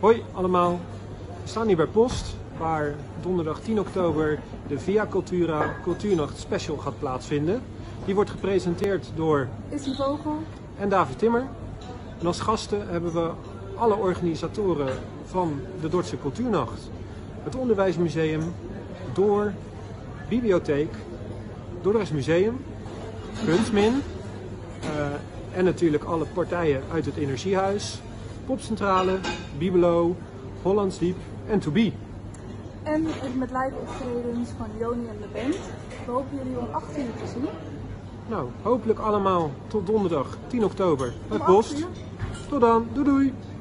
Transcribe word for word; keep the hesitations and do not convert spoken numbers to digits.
Hoi allemaal, we staan hier bij Post, waar donderdag tien oktober de Via Cultura Cultuurnacht Special gaat plaatsvinden. Die wordt gepresenteerd door Issy Vogel en David Timmer. En als gasten hebben we alle organisatoren van de Dordtse Cultuurnacht. Het Onderwijsmuseum, Door, Bibliotheek, Dordrechts Museum, Kunstmin uh, en natuurlijk alle partijen uit het Energiehuis, Popcentrale, Bibelo, Hollands Diep en To Be. en met live optredens van Joni en de band. We hopen jullie om acht uur te zien. Nou, hopelijk allemaal tot donderdag tien oktober bij Om Post. acht uur. Tot dan, doei doei!